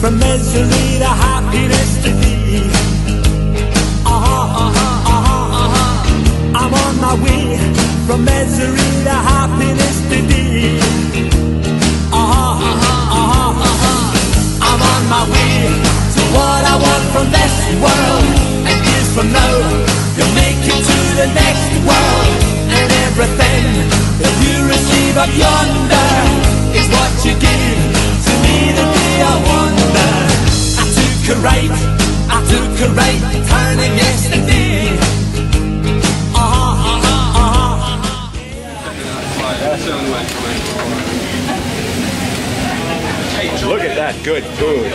from misery to happiness to thee. I'm on my way from misery to happiness to thee. I'm on my way to what I want from this world, and years from now you'll make it to the next world. And everything that you receive up yonder is what you give to me the day I wonder. I took a right turning yesterday. Look at that good food.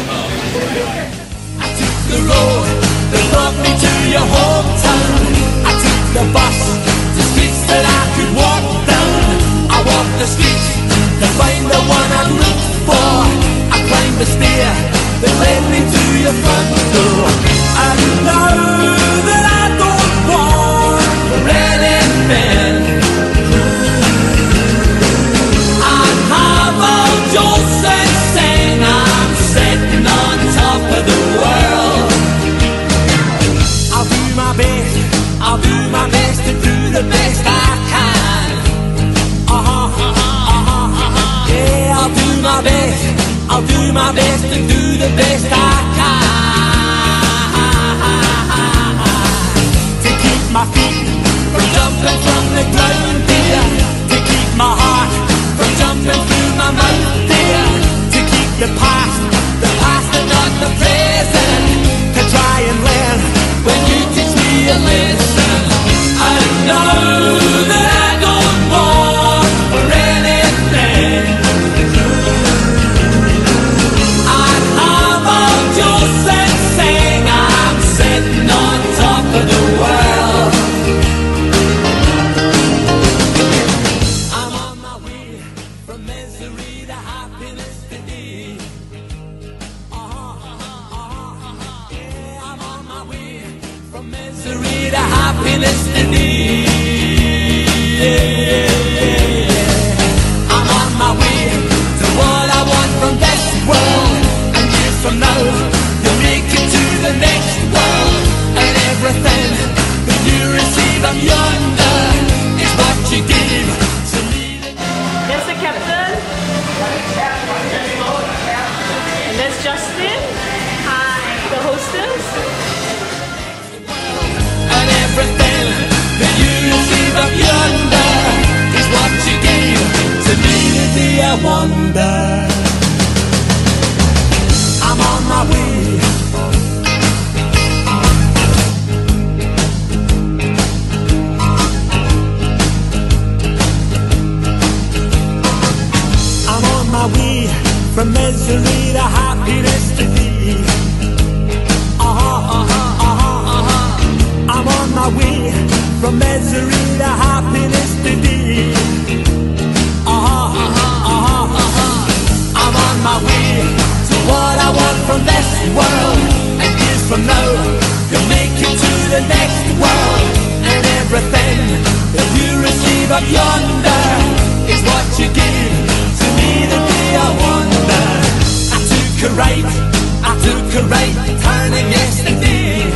I took the road that brought me to your hometown. I took the bus to streets that I could walk down. I walked the streets to find the one I looked for. I climbed the stair that led me to your front door. And now that I don't want for anything, I have all Joseph saying I'm sitting on top of the world. I'll do my best to do the best I can. Yeah, I'll do my best to do the best I can. To keep my feet from jumping from the ground, dear. To keep my heart from jumping through my mouth, dear. To keep the past and not the present. To try and learn when you teach me a lesson. I know that I don't want for anything. I have all Joseph saying I'm sitting on top of the world. I'm on my way from misery to happiness today. Yeah, I'm on my way from misery to happiness today. I'm on my way to what I want from this world, and years from now you'll make it to the next world. And everything that you receive up yonder is what you give to me. There's the captain. And there's Justin. Hi. The hostess. And everything that you receive up yonder is what you give to me the day I wonder. I'm on my way. I'm on my way from misery to happiness to thee. I'm on my way from misery to happiness today. I'm on my way to what I want from this world, and years from now you'll make it to the next world. And everything that you receive up yonder is what you give to me the day I wonder. I took a right turning yesterday.